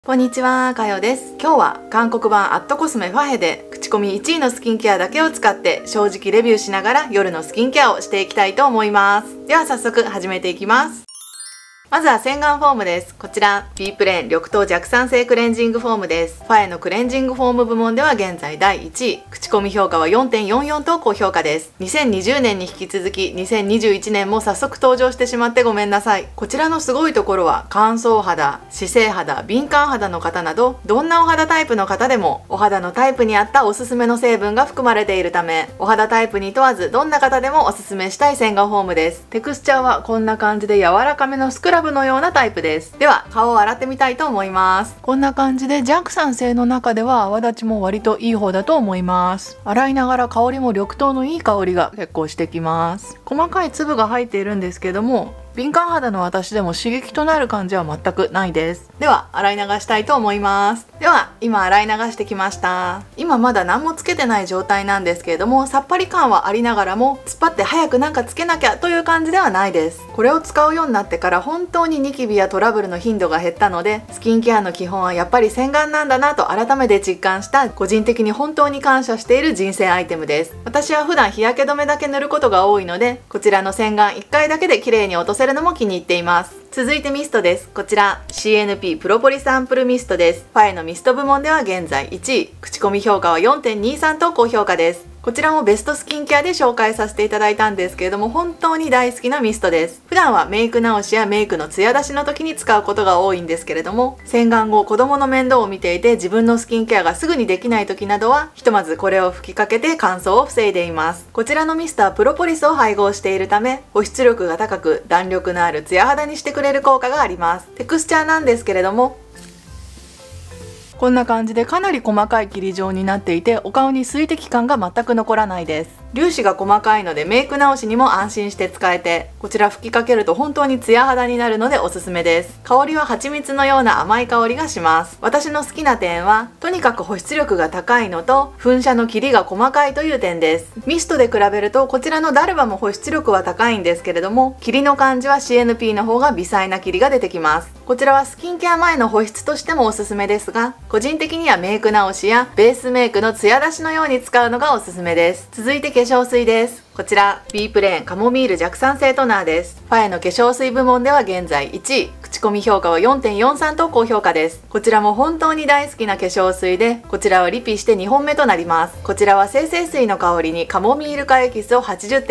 こんにちは、かよです。今日は韓国版アットコスメファヘで口コミ1位のスキンケアだけを使って正直レビューしながら夜のスキンケアをしていきたいと思います。では早速始めていきます。まずは洗顔フォームです。こちら B プレーン緑豆弱酸性クレンジングフォームです。ファエのクレンジングフォーム部門では現在第1位。口コミ評価は 4.44 と高評価です。2020年に引き続き2021年も早速登場してしまってごめんなさい。こちらのすごいところは乾燥肌、脂性肌、敏感肌の方などどんなお肌タイプの方でもお肌のタイプに合ったおすすめの成分が含まれているため、お肌タイプに問わずどんな方でもおすすめしたい洗顔フォームです。テクスチャーはこんな感じで柔らかめのスクラブのようなタイプです。では顔を洗ってみたいと思います。こんな感じで弱酸性の中では泡立ちも割といい方だと思います。洗いながら香りも緑豆のいい香りが結構してきます。細かい粒が入っているんですけども、敏感肌の私でも刺激となる感じは全くないです。では洗い流したいと思います。では今洗い流してきました。今まだ何もつけてない状態なんですけれども、さっぱり感はありながらも突っ張って早くなんかつけなきゃという感じではないです。これを使うようになってから本当にニキビやトラブルの頻度が減ったので、スキンケアの基本はやっぱり洗顔なんだなと改めて実感した個人的に本当に感謝している人生アイテムです。私は普段日焼け止めだけ塗ることが多いので、こちらの洗顔1回だけで綺麗に落とせるのも気に入っています。続いてミストです。こちら CNP プロポリスアンプルミストです。ファエのミスト部門では現在1位。口コミ評価は 4.23 と高評価です。こちらもベストスキンケアで紹介させていただいたんですけれども、本当に大好きなミストです。普段はメイク直しやメイクのツヤ出しの時に使うことが多いんですけれども、洗顔後子供の面倒を見ていて自分のスキンケアがすぐにできない時などは、ひとまずこれを吹きかけて乾燥を防いでいます。こちらのミストはプロポリスを配合しているため、保湿力が高く弾力のあるツヤ肌にしてくれる効果があります。テクスチャーなんですけれども、こんな感じでかなり細かい霧状になっていて、お顔に水滴感が全く残らないです。粒子が細かいのでメイク直しにも安心して使えて、こちら吹きかけると本当にツヤ肌になるのでおすすめです。香りは蜂蜜のような甘い香りがします。私の好きな点はとにかく保湿力が高いのと噴射の霧が細かいという点です。ミストで比べるとこちらのダルバも保湿力は高いんですけれども、霧の感じは CNP の方が微細な霧が出てきます。こちらはスキンケア前の保湿としてもおすすめですが、個人的にはメイク直しやベースメイクのツヤ出しのように使うのがおすすめです。続いて化粧水です。こちら B プレーンカモミール弱酸性トナーです。ファエの化粧水部門では現在1位。口コミ評価は 4.43 と高評価です。こちらも本当に大好きな化粧水で、こちらはリピして2本目となります。こちらは精製水の香りにカモミール化エキスを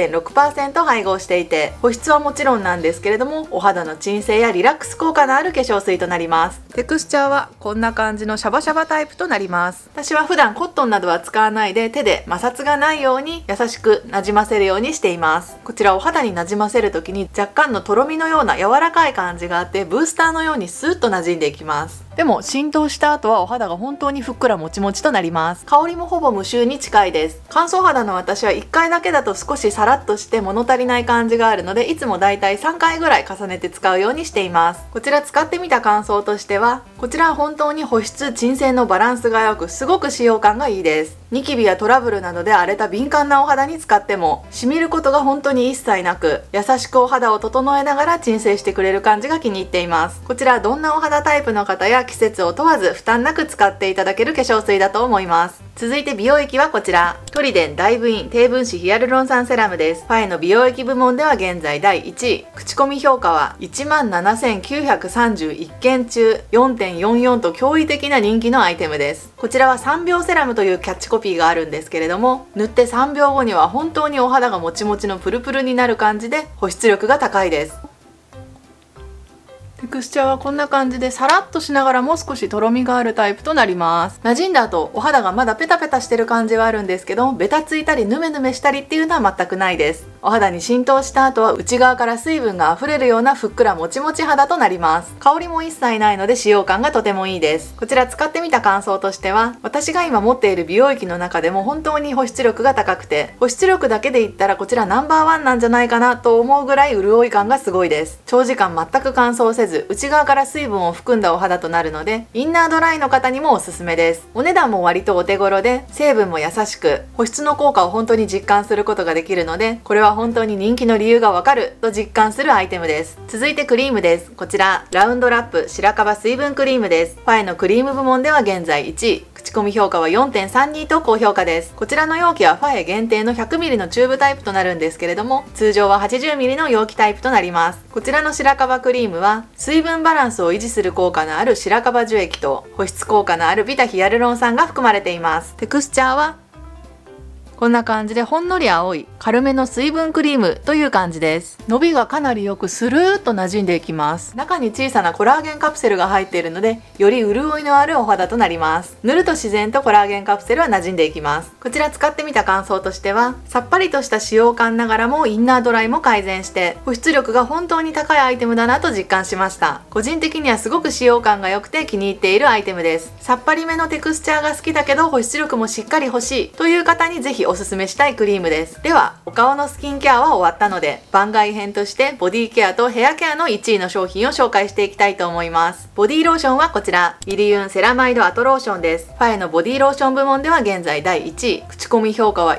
80.6% 配合していて、保湿はもちろんなんですけれども、お肌の鎮静やリラックス効果のある化粧水となります。テクスチャーはこんな感じのシャバシャバタイプとなります。私は普段コットンなどは使わないで手で摩擦がないように優しくなじませるようにしています。こちらお肌になじませる時に若干のとろみのような柔らかい感じがあって、ブースターのようにスーッと馴染んでいきます。でも浸透した後はお肌が本当にふっくらもちもちとなります。香りもほぼ無臭に近いです。乾燥肌の私は1回だけだと少しサラッとして物足りない感じがあるので、いつもだいたい3回ぐらい重ねて使うようにしています。こちら使ってみた感想としては、こちらは本当に保湿鎮静のバランスが良く、すごく使用感がいいです。ニキビやトラブルなどで荒れた敏感なお肌に使っても染みることが本当に一切なく、優しくお肌を整えながら鎮静してくれる感じが気に入っています。こちらどんなお肌タイプの方や季節を問わず負担なく使っていただける化粧水だと思います。続いて美容液はこちらトリデンダイブイン低分子ヒアルロン酸セラムです。ファエの美容液部門では現在第1位。口コミ評価は 17,931 件中 4.44 と驚異的な人気のアイテムです。こちらは3秒セラムというキャッチコピーがあるんですけれども、塗って3秒後には本当にお肌がもちもちのプルプルになる感じで保湿力が高いです。テクスチャーはこんな感じでサラッとしながらも少しとろみがあるタイプとなります。馴染んだ後お肌がまだペタペタしてる感じはあるんですけど、ベタついたりヌメヌメしたりっていうのは全くないです。お肌に浸透した後は内側から水分が溢れるようなふっくらもちもち肌となります。香りも一切ないので使用感がとてもいいです。こちら使ってみた感想としては、私が今持っている美容液の中でも本当に保湿力が高くて、保湿力だけで言ったらこちらナンバーワンなんじゃないかなと思うぐらい潤い感がすごいです。長時間全く乾燥せず内側から水分を含んだお肌となるので、インナードライの方にもおすすめです。お値段も割とお手頃で成分も優しく、保湿の効果を本当に実感することができるので、これはは本当に人気の理由がわかると実感するアイテムです。続いてクリームです。こちらラウンドラップ白樺水分クリームです。ファエのクリーム部門では現在1位、口コミ評価は 4.32 と高評価です。こちらの容器はファエ限定の 100ml のチューブタイプとなるんですけれども、通常は 80ml の容器タイプとなります。こちらの白樺クリームは水分バランスを維持する効果のある白樺樹液と保湿効果のあるビタヒアルロン酸が含まれています。テクスチャーはこんな感じでほんのり青い軽めの水分クリームという感じです。伸びがかなりよくスルーッと馴染んでいきます。中に小さなコラーゲンカプセルが入っているので、より潤いのあるお肌となります。塗ると自然とコラーゲンカプセルは馴染んでいきます。こちら使ってみた感想としては、さっぱりとした使用感ながらもインナードライも改善して保湿力が本当に高いアイテムだなと実感しました。個人的にはすごく使用感が良くて気に入っているアイテムです。さっぱりめのテクスチャーが好きだけど保湿力もしっかり欲しいという方にぜひおすすめしたいクリームです。ではお顔のスキンケアは終わったので、番外編としてボディケアとヘアケアの1位の商品を紹介していきたいと思います。ボディローションはこちらイリユンセラマイドアトローションです。ファエのボディローション部門では現在第1位、口コミ評価は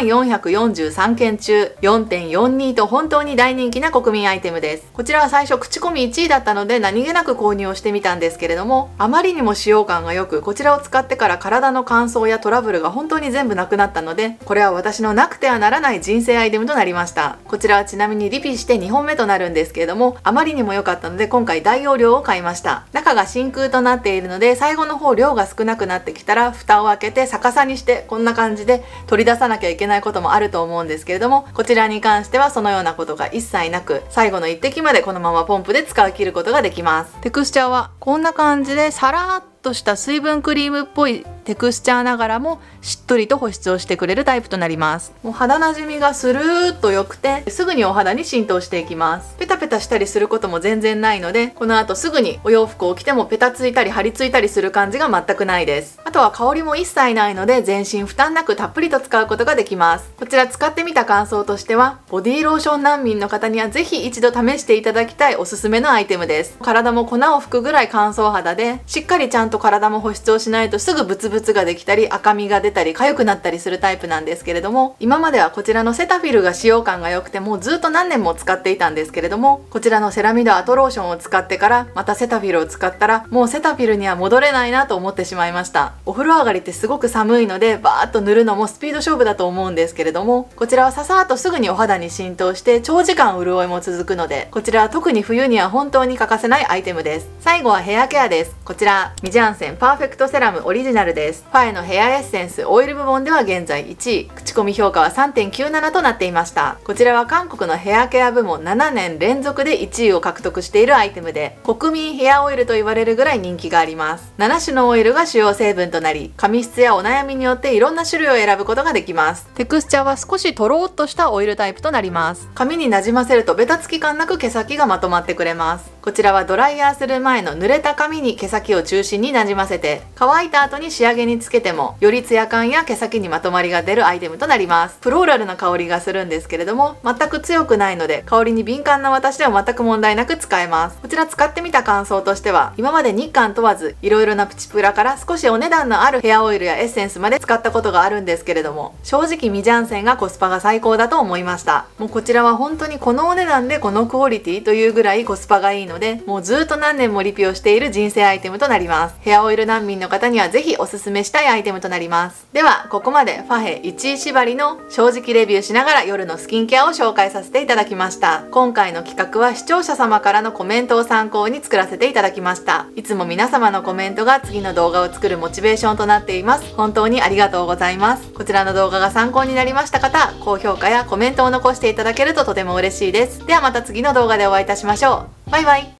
1443件中 4.42 と本当に大人気な国民アイテムです。こちらは最初口コミ1位だったので何気なく購入をしてみたんですけれども、あまりにも使用感が良く、こちらを使ってから体の乾燥やトラブルが本当に全部なくなったので、これは私のなくてはならない人生アイテムとなりました。こちらはちなみにリピして2本目となるんですけれども、あまりにも良かったので今回大容量を買いました。中が真空となっているので、最後の方量が少なくなってきたら蓋を開けて逆さにしてこんな感じで取り出さなきゃいけないこともあると思うんですけれども、こちらに関してはそのようなことが一切なく、最後の一滴までこのままポンプで使い切ることができます。テクスチャーはこんな感じでサラーっとした水分クリームっぽいテクスチャーながらもしっとりと保湿をしてくれるタイプとなります。もう肌なじみがスルーッと良くて、すぐにお肌に浸透していきます。ペタペタしたりすることも全然ないので、この後すぐにお洋服を着てもペタついたり張り付いたりする感じが全くないです。あとは香りも一切ないので全身負担なくたっぷりと使うことができます。こちら使ってみた感想としては、ボディローション難民の方にはぜひ一度試していただきたいおすすめのアイテムです。体も粉を吹くぐらい乾燥肌で、しっかりちゃんと体も保湿をしないとすぐブツブツができたり赤みが出たり痒くなったりするタイプなんですけれども、今まではこちらのセタフィルが使用感が良くてもうずっと何年も使っていたんですけれども、こちらのセラミドアトローションを使ってからまたセタフィルを使ったら、もうセタフィルには戻れないなと思ってしまいました。お風呂上がりってすごく寒いのでバーッと塗るのもスピード勝負だと思うんですけれども、こちらはささーっとすぐにお肌に浸透して長時間潤いも続くので、こちらは特に冬には本当に欠かせないアイテムです。最後はヘアケアです。こちらミジャンセンパーフェクトセラムオリジナルです。ファエのヘアエッセンスオイル部門では現在1位、口コミ評価は 3.97 となっていました。こちらは韓国のヘアケア部門7年連続で1位を獲得しているアイテムで、国民ヘアオイルと言われるぐらい人気があります。7種のオイルが主要成分となり、髪質やお悩みによっていろんな種類を選ぶことができます。テクスチャーは少しとろーっとしたオイルタイプとなります。髪になじませるとベタつき感なく毛先がまとまってくれます。こちらはドライヤーする前の濡れた髪に毛先を中心になじませて、乾いた後に仕上げにつけてもよりツヤ感や毛先にまとまりが出るアイテムとなります。フローラルな香りがするんですけれども、全く強くないので香りに敏感な私でも全く問題なく使えます。こちら使ってみた感想としては、今まで日韓問わずいろいろなプチプラから少しお値段のあるヘアオイルやエッセンスまで使ったことがあるんですけれども、正直ミジャンセンがコスパが最高だと思いました。もうこちらは本当にこのお値段でこのクオリティというぐらいコスパがいいので、もうずっと何年もリピをしている人生アイテムとなります。ヘアオイル難民の方にはぜひおすすめしたいアイテムとなります。ではここまでファヘ1位縛りの正直レビューしながら夜のスキンケアを紹介させていただきました。今回の企画は視聴者様からのコメントを参考に作らせていただきました。いつも皆様のコメントが次の動画を作るモチベーションとなっています。本当にありがとうございます。こちらの動画が参考になりました方、高評価やコメントを残していただけるととても嬉しいです。ではまた次の動画でお会いいたしましょう。バイバイ。